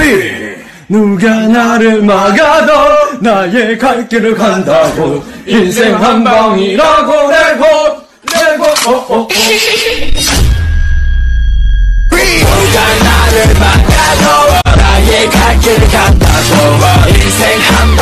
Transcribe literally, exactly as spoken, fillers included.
누가 나를 막아도 나의 갈 길을 간다고 인생 한 방이라고 내고 내고 오오오 누가 나를 막아도 나의 갈 길을 간다고 인생 한